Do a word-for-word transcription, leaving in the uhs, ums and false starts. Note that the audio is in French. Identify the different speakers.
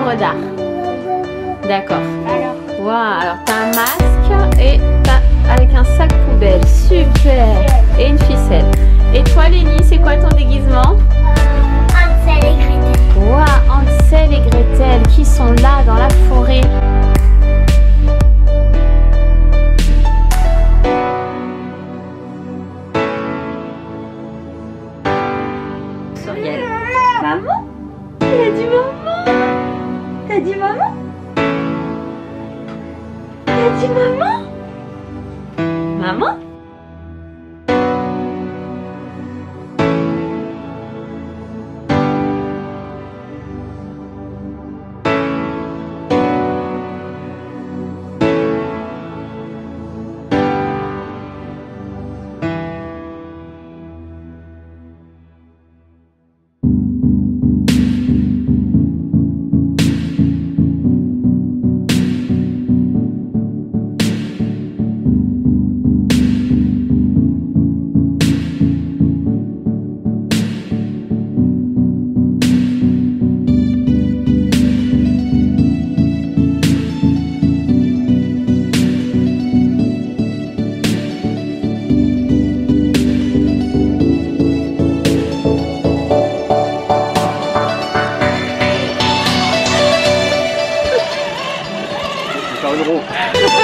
Speaker 1: œuvre d'art? D'accord.
Speaker 2: Alors,
Speaker 1: Waouh, alors t'as un masque et t'as avec un sac poubelle. Super. Et une ficelle. Et toi Lénie, c'est quoi ton déguisement?
Speaker 2: Hansel et Gretel.
Speaker 1: Waouh, Hansel et Gretel qui sont là dans la forêt. Soriel. Maman? Il a dit maman. T'as dit maman? T'as dit maman? Maman?
Speaker 3: Faire une roue.